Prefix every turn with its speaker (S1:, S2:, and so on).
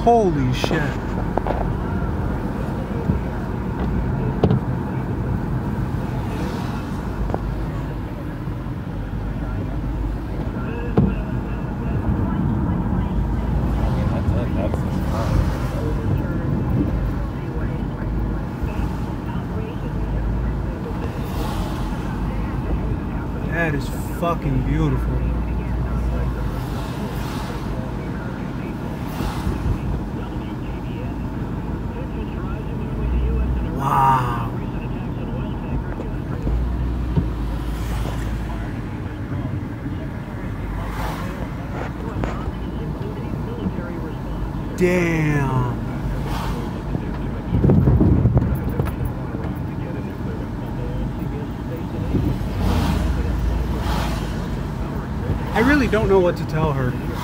S1: Holy shit. That is fucking beautiful. Wow. Damn. I really don't know what to tell her.